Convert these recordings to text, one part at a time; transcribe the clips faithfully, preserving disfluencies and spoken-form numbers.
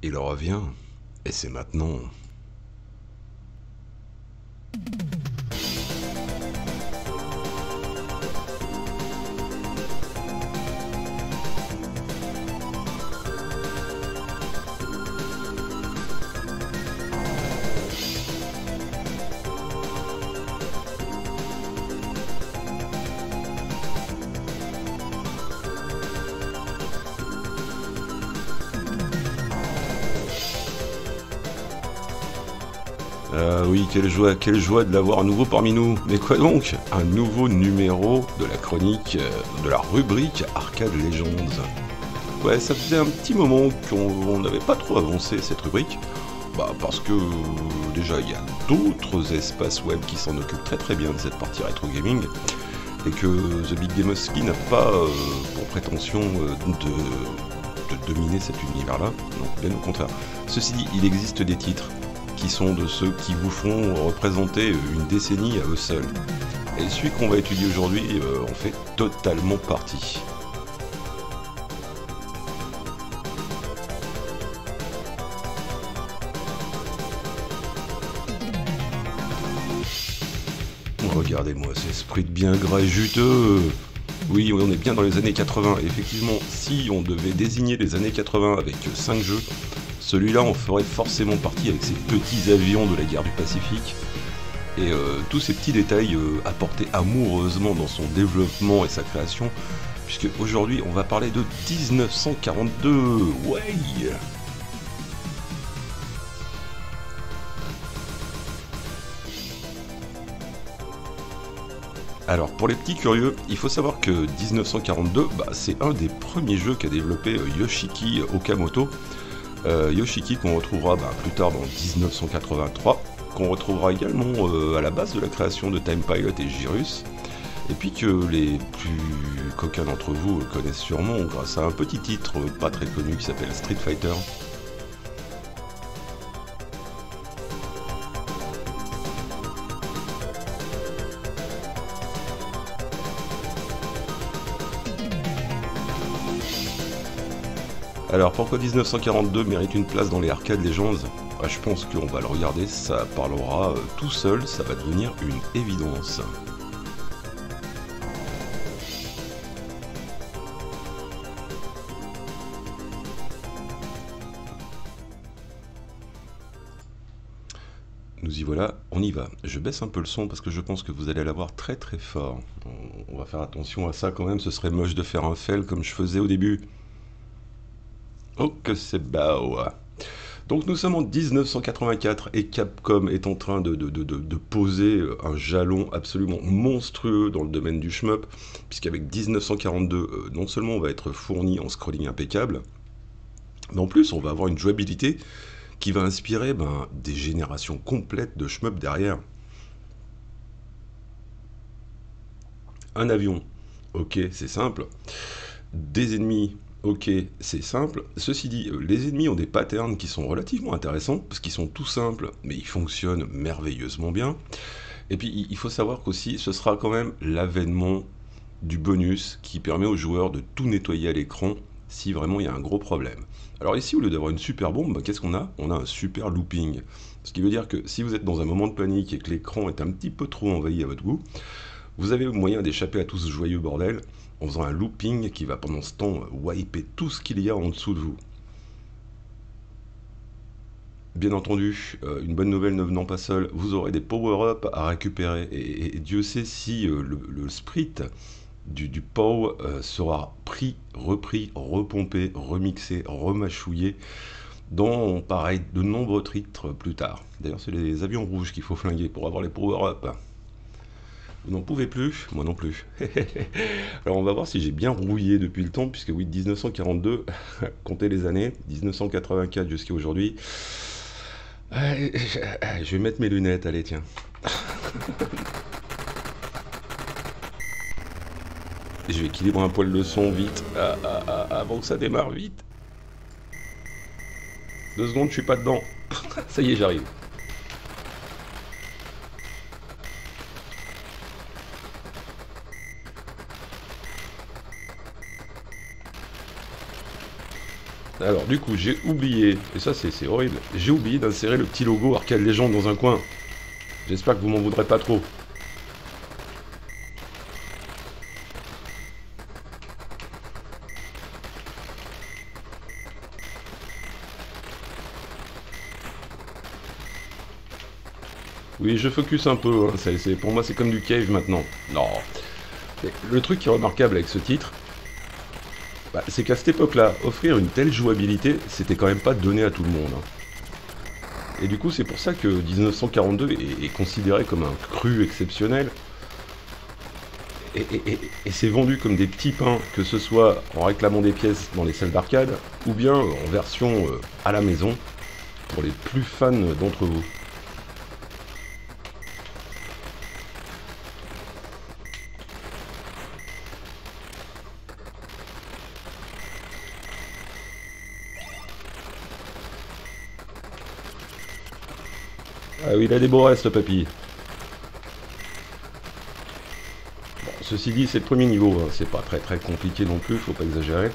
Il revient, et c'est maintenant. Ah oui, quelle joie, quelle joie de l'avoir à nouveau parmi nous. Mais quoi donc? Un nouveau numéro de la chronique, euh, de la rubrique Arcade Legends. Ouais, ça faisait un petit moment qu'on n'avait pas trop avancé cette rubrique. Bah parce que euh, déjà il y a d'autres espaces web qui s'en occupent très très bien de cette partie rétro gaming. Et que The Big Game Husky n'a pas euh, pour prétention euh, de, de dominer cet univers-là. Non, bien au contraire. Ceci dit, il existe des titres qui sont de ceux qui vous font représenter une décennie à eux seuls. Et celui qu'on va étudier aujourd'hui euh, en fait totalement partie. Regardez-moi ce sprite bien gras et juteux. Oui, on est bien dans les années quatre-vingts. Effectivement, si on devait désigner les années quatre-vingts avec cinq jeux, celui-là en ferait forcément partie avec ses petits avions de la guerre du Pacifique et euh, tous ces petits détails euh, apportés amoureusement dans son développement et sa création, puisque aujourd'hui on va parler de dix-neuf cent quarante-deux. Ouais. Alors pour les petits curieux, il faut savoir que dix-neuf cent quarante-deux, bah, c'est un des premiers jeux qu'a développé euh, Yoshiki Okamoto. Euh, Yoshiki qu'on retrouvera bah, plus tard dans dix-neuf cent quatre-vingt-trois, qu'on retrouvera également euh, à la base de la création de Time Pilot et Girus, et puis que les plus coquins d'entre vous connaissent sûrement grâce à un petit titre pas très connu qui s'appelle Street Fighter. Alors pourquoi dix-neuf cent quarante-deux mérite une place dans les Arcade Legends? Bah, je pense qu'on va le regarder, ça parlera euh, tout seul, ça va devenir une évidence. Nous y voilà, on y va. Je baisse un peu le son parce que je pense que vous allez l'avoir très très fort. On, on va faire attention à ça quand même, ce serait moche de faire un fail comme je faisais au début. Oh que c'est beau. Donc nous sommes en dix-neuf cent quatre-vingt-quatre et Capcom est en train de, de, de, de poser un jalon absolument monstrueux dans le domaine du shmup, puisqu'avec dix-neuf cent quarante-deux, euh, non seulement on va être fourni en scrolling impeccable, mais en plus on va avoir une jouabilité qui va inspirer ben, des générations complètes de shmup derrière. Un avion, ok c'est simple, des ennemis, ok, c'est simple. Ceci dit, les ennemis ont des patterns qui sont relativement intéressants, parce qu'ils sont tout simples, mais ils fonctionnent merveilleusement bien. Et puis, il faut savoir qu'aussi, ce sera quand même l'avènement du bonus qui permet aux joueurs de tout nettoyer à l'écran si vraiment il y a un gros problème. Alors ici, au lieu d'avoir une super bombe, bah, qu'est-ce qu'on a? On a un super looping. Ce qui veut dire que si vous êtes dans un moment de panique et que l'écran est un petit peu trop envahi à votre goût, vous avez le moyen d'échapper à tout ce joyeux bordel en faisant un looping qui va pendant ce temps wiper tout ce qu'il y a en dessous de vous. Bien entendu, euh, une bonne nouvelle ne venant pas seule, vous aurez des power-up à récupérer, et, et, et Dieu sait si euh, le, le sprite du, du P O W euh, sera pris, repris, repompé, remixé, remachouillé dans, pareil, de nombreux titres plus tard. D'ailleurs, c'est les avions rouges qu'il faut flinguer pour avoir les power-up. Vous n'en pouvez plus? Moi non plus. Alors on va voir si j'ai bien rouillé depuis le temps, puisque oui, dix-neuf cent quarante-deux, comptez les années, dix-neuf cent quatre-vingt-quatre jusqu'à aujourd'hui. Je vais mettre mes lunettes, allez tiens. Je vais équilibrer un poil de son vite, ah, ah, ah, avant que ça démarre vite. Deux secondes, je suis pas dedans. Ça y est, j'arrive. Alors du coup j'ai oublié, et ça c'est horrible, j'ai oublié d'insérer le petit logo Arcade Legends dans un coin. J'espère que vous m'en voudrez pas trop. Oui, je focus un peu, hein. c'est, c'est, pour moi c'est comme du cave maintenant. Non. Mais le truc qui est remarquable avec ce titre, bah, c'est qu'à cette époque-là, offrir une telle jouabilité, c'était quand même pas donné à tout le monde. Hein. Et du coup, c'est pour ça que dix-neuf cent quarante-deux est, est considéré comme un cru exceptionnel. Et, et, et, et c'est vendu comme des petits pains, que ce soit en réclamant des pièces dans les salles d'arcade, ou bien en version euh, à la maison, pour les plus fans d'entre vous. Ah oui, il a des beaux restes, papy. Bon, ceci dit, c'est le premier niveau, hein. C'est pas très très compliqué non plus, faut pas exagérer.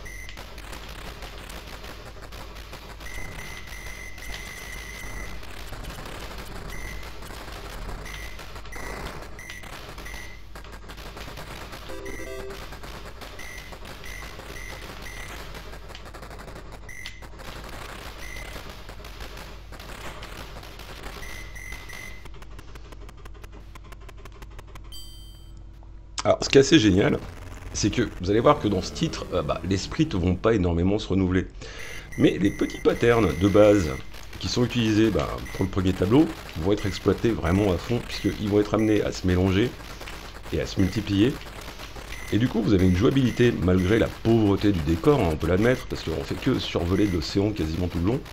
Alors, ce qui est assez génial, c'est que vous allez voir que dans ce titre, euh, bah, les sprites vont pas énormément se renouveler. Mais les petits patterns de base qui sont utilisés bah, pour le premier tableau vont être exploités vraiment à fond, puisqu'ils vont être amenés à se mélanger et à se multiplier. Et du coup, vous avez une jouabilité malgré la pauvreté du décor, hein, on peut l'admettre, parce qu'on fait que survoler de l'océan quasiment tout le long.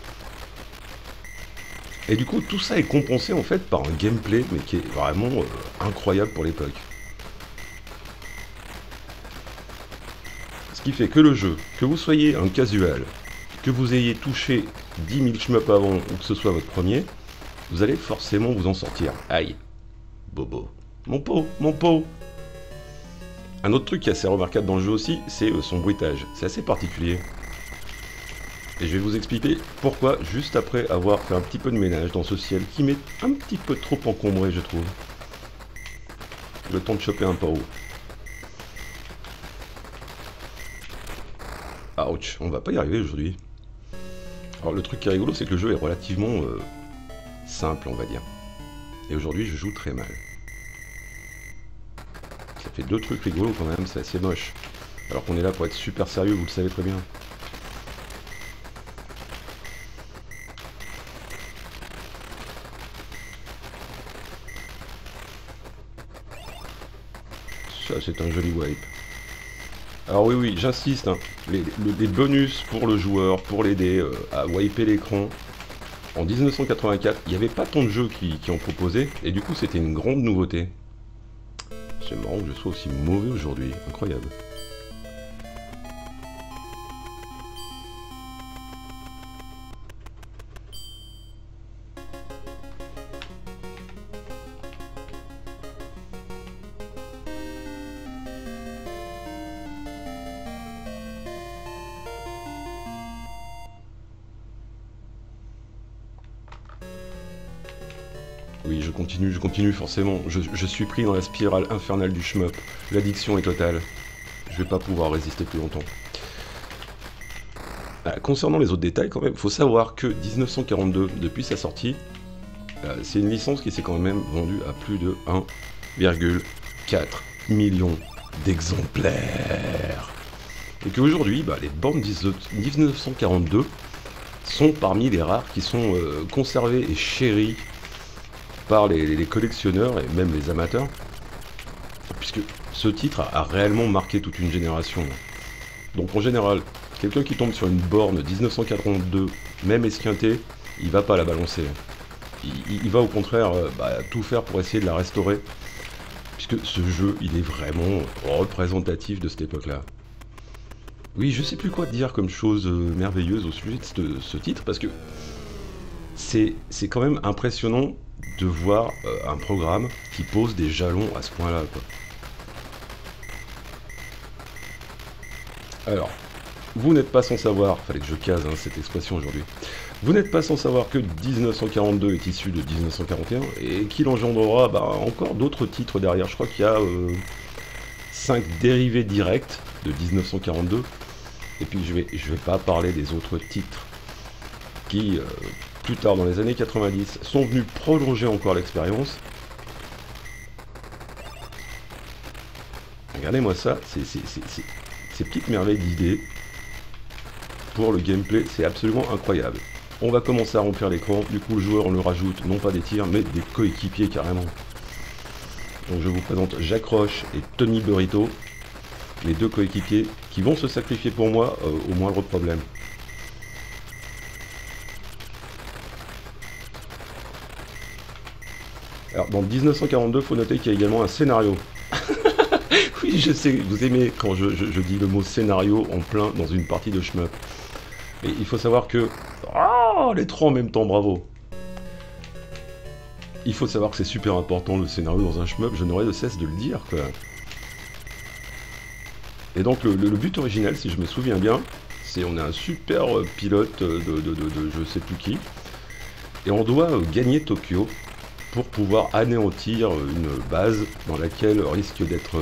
Et du coup, tout ça est compensé en fait par un gameplay, mais qui est vraiment euh, incroyable pour l'époque. Ce qui fait que le jeu, que vous soyez un casual, que vous ayez touché dix mille shmups avant ou que ce soit votre premier, vous allez forcément vous en sortir. Aïe, bobo. Mon pot, mon pot. Un autre truc qui est assez remarquable dans le jeu aussi, c'est son bruitage. C'est assez particulier. Et je vais vous expliquer pourquoi juste après avoir fait un petit peu de ménage dans ce ciel qui m'est un petit peu trop encombré, je trouve. Le temps de choper un paro. Ouch, on va pas y arriver aujourd'hui. Alors le truc qui est rigolo, c'est que le jeu est relativement euh, simple, on va dire. Et aujourd'hui, je joue très mal. Ça fait deux trucs rigolos quand même, c'est assez moche. Alors qu'on est là pour être super sérieux, vous le savez très bien. Ça, c'est un joli wipe. Alors oui, oui, j'insiste, hein, les, le, les bonus pour le joueur, pour l'aider euh, à wiper l'écran. En mille neuf cent quatre-vingt-quatre, il n'y avait pas tant de jeux qui, qui en proposaient, et du coup c'était une grande nouveauté. C'est marrant que je sois aussi mauvais aujourd'hui, incroyable. Oui, je continue, je continue forcément. Je, je suis pris dans la spirale infernale du shmup. L'addiction est totale. Je vais pas pouvoir résister plus longtemps. Euh, concernant les autres détails, quand même, il faut savoir que dix-neuf cent quarante-deux, depuis sa sortie, euh, c'est une licence qui s'est quand même vendue à plus de un virgule quatre million d'exemplaires. Et qu'aujourd'hui, bah, les bornes dix-neuf cent quarante-deux sont parmi les rares qui sont euh, conservées et chéries par les, les collectionneurs et même les amateurs, puisque ce titre a, a réellement marqué toute une génération. Donc en général, quelqu'un qui tombe sur une borne dix-neuf cent quarante-deux, même esquintée, il va pas la balancer. Il, il va au contraire euh, bah, tout faire pour essayer de la restaurer, puisque ce jeu, il est vraiment représentatif de cette époque-là. Oui, je sais plus quoi dire comme chose euh, merveilleuse au sujet de ce, ce titre, parce que c'est quand même impressionnant de voir euh, un programme qui pose des jalons à ce point-là, quoi. Alors, Vous n'êtes pas sans savoir, fallait que je case hein, cette expression aujourd'hui, vous n'êtes pas sans savoir que dix-neuf cent quarante-deux est issu de dix-neuf cent quarante et un et qu'il engendrera bah, encore d'autres titres derrière. Je crois qu'il y a euh, cinq dérivés directs de dix-neuf cent quarante-deux. Et puis je vais, je vais pas parler des autres titres qui, euh, plus tard dans les années quatre-vingt-dix, sont venus prolonger encore l'expérience. Regardez-moi ça, c'est, c'est, c'est, c'est, ces petites merveilles d'idées pour le gameplay, c'est absolument incroyable. On va commencer à remplir l'écran, du coup le joueur on le rajoute, non pas des tirs, mais des coéquipiers carrément. Donc je vous présente Jacques Roche et Tony Burrito, les deux coéquipiers qui vont se sacrifier pour moi euh, au moindre problème. Alors dans dix-neuf cent quarante-deux, il faut noter qu'il y a également un scénario. Oui, je sais, vous aimez quand je, je, je dis le mot scénario en plein dans une partie de shmup. Mais il faut savoir que... Ah, les trois en même temps, bravo. Il faut savoir que c'est super important le scénario dans un shmup, je n'aurais de cesse de le dire, quoi. Et donc le, le, le but original, si je me souviens bien, c'est on a un super pilote de, de, de, de je sais plus qui, et on doit gagner Tokyo pour pouvoir anéantir une base dans laquelle risque d'être...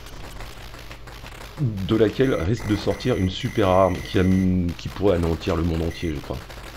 de laquelle risque de sortir une super arme qui, a, qui pourrait anéantir le monde entier, je crois.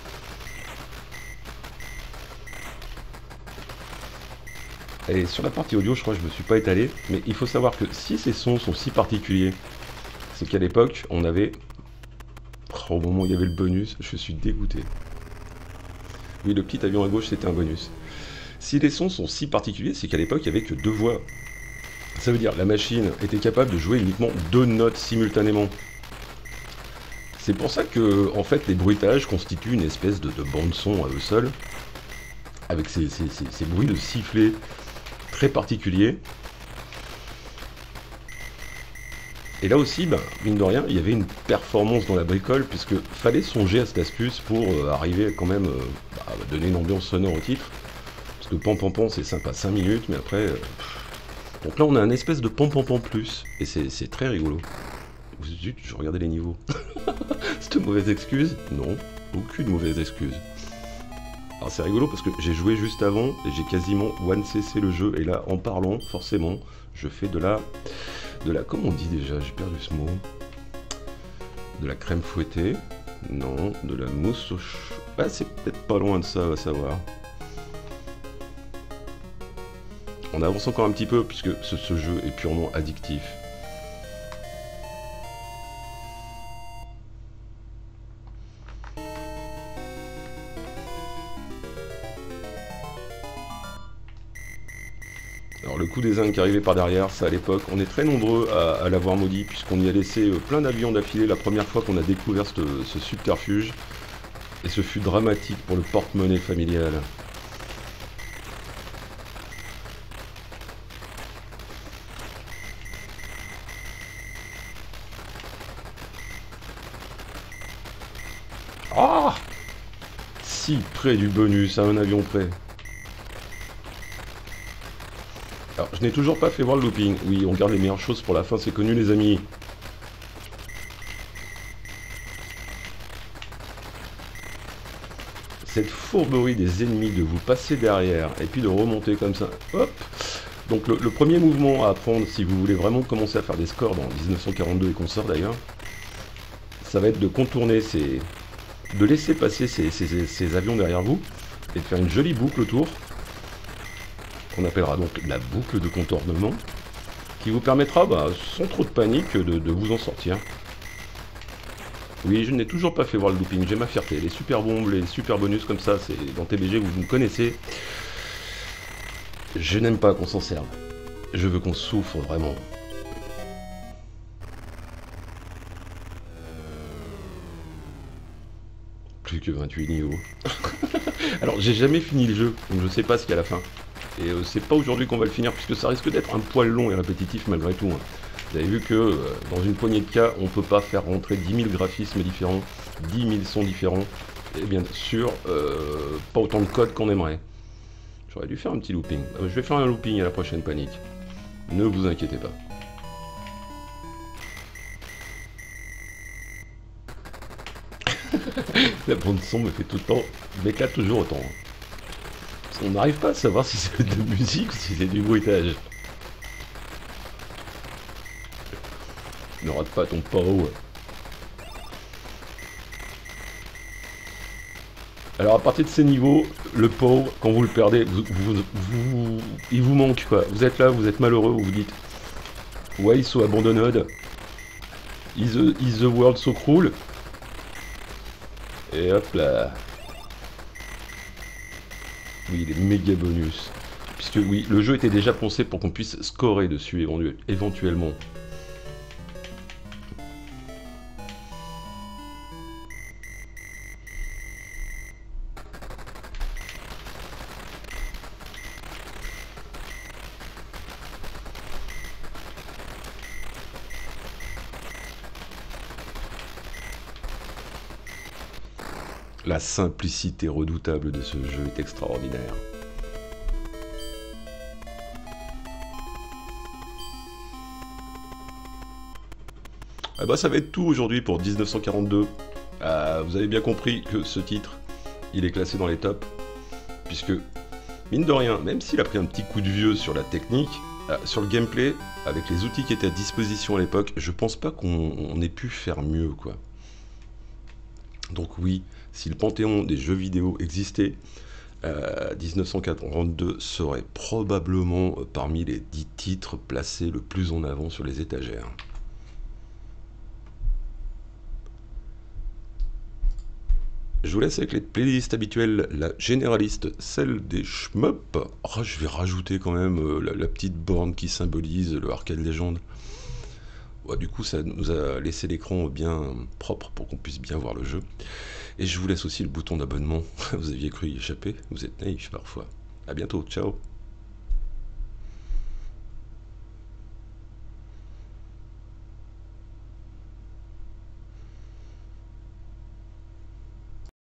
Et sur la partie audio, je crois que je me suis pas étalé, mais il faut savoir que si ces sons sont si particuliers, c'est qu'à l'époque, on avait... Oh, au moment où il y avait le bonus, je suis dégoûté. Oui, le petit avion à gauche, c'était un bonus. Si les sons sont si particuliers, c'est qu'à l'époque, il n'y avait que deux voix. Ça veut dire la machine était capable de jouer uniquement deux notes simultanément. C'est pour ça que, en fait, les bruitages constituent une espèce de, de bande-son à eux seuls, avec ces, ces, ces, ces bruits de sifflet très particuliers. Et là aussi, ben, mine de rien, il y avait une performance dans la bricole, puisque fallait songer à cette astuce pour euh, arriver quand même euh, bah, à donner une ambiance sonore au titre. Parce que pan pan pan c'est sympa cinq minutes, mais après... Euh, donc là on a un espèce de pan pan pan plus, et c'est très rigolo. Zut, je regardais les niveaux. C'est une mauvaise excuse? Non, aucune mauvaise excuse. Alors c'est rigolo parce que j'ai joué juste avant, et j'ai quasiment one C C le jeu, et là en parlant, forcément, je fais de la... De la... Comment on dit déjà? J'ai perdu ce mot. De la crème fouettée. Non, de la mousse au ch... Ah, c'est peut-être pas loin de ça, on va savoir. On avance encore un petit peu puisque ce, ce jeu est purement addictif. Alors le coup des zincs qui arrivait par derrière, ça à l'époque, on est très nombreux à, à l'avoir maudit puisqu'on y a laissé plein d'avions d'affilée la première fois qu'on a découvert ce, ce subterfuge. Et ce fut dramatique pour le porte-monnaie familial. Ah, si près du bonus, à un avion près. Alors, je n'ai toujours pas fait voir le looping. Oui, on garde les meilleures choses pour la fin, c'est connu les amis. Cette fourberie des ennemis de vous passer derrière et puis de remonter comme ça. Hop. Donc le, le premier mouvement à apprendre si vous voulez vraiment commencer à faire des scores dans dix-neuf cent quarante-deux et consorts d'ailleurs, ça va être de contourner ces... de laisser passer ces, ces, ces avions derrière vous et de faire une jolie boucle autour qu'on appellera donc la boucle de contournement qui vous permettra bah, sans trop de panique de, de vous en sortir. Oui, je n'ai toujours pas fait voir le looping, j'ai ma fierté, les super bombes, les super bonus comme ça, c'est dans T B G, vous me connaissez. Je n'aime pas qu'on s'en serve, je veux qu'on souffre vraiment. Plus que vingt-huit niveaux. Alors j'ai jamais fini le jeu, donc je sais pas ce qu'il y a à la fin. Et euh, c'est pas aujourd'hui qu'on va le finir, puisque ça risque d'être un poil long et répétitif malgré tout. Hein. Vous avez vu que euh, dans une poignée de cas, on peut pas faire rentrer dix mille graphismes différents, dix mille sons différents, et bien sûr, euh, pas autant de code qu'on aimerait. J'aurais dû faire un petit looping. Euh, je vais faire un looping à la prochaine panique. Ne vous inquiétez pas. La bande son me fait tout le temps, m'éclate toujours autant. Parce qu'on n'arrive pas à savoir si c'est de la musique ou si c'est du bruitage. Ne rate pas ton pow. Alors à partir de ces niveaux, le pow, quand vous le perdez, vous, vous, vous, il vous manque quoi. Vous êtes là, vous êtes malheureux, vous vous dites why so abandoned? Is the, is the world so cruel? Et hop là. Oui, les méga bonus. Puisque oui, le jeu était déjà pensé pour qu'on puisse scorer dessus éventuellement. La simplicité redoutable de ce jeu est extraordinaire. Ah bah ça va être tout aujourd'hui pour dix-neuf cent quarante-deux. Euh, vous avez bien compris que ce titre, il est classé dans les tops. Puisque, mine de rien, même s'il a pris un petit coup de vieux sur la technique, euh, sur le gameplay, avec les outils qui étaient à disposition à l'époque, je pense pas qu'on ait pu faire mieux, quoi. Donc oui, si le panthéon des jeux vidéo existait, euh, dix-neuf cent quarante-deux serait probablement parmi les dix titres placés le plus en avant sur les étagères. Je vous laisse avec les playlists habituelles, la généraliste, celle des shmups. Oh, je vais rajouter quand même euh, la, la petite borne qui symbolise le Arcade Legend. Ouais, du coup, ça nous a laissé l'écran bien propre pour qu'on puisse bien voir le jeu. Et je vous laisse aussi le bouton d'abonnement. Vous aviez cru y échapper, vous êtes naïf parfois. A bientôt, ciao.